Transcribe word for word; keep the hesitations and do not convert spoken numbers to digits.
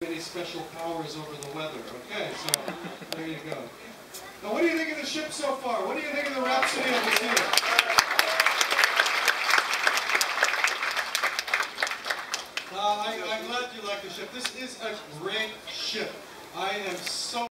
Any special powers over the weather. Okay, so there you go. Now, what do you think of the ship so far? What do you think of the Rhapsody of the Sea? Uh, I, I'm glad you like the ship. This is a great ship. I am so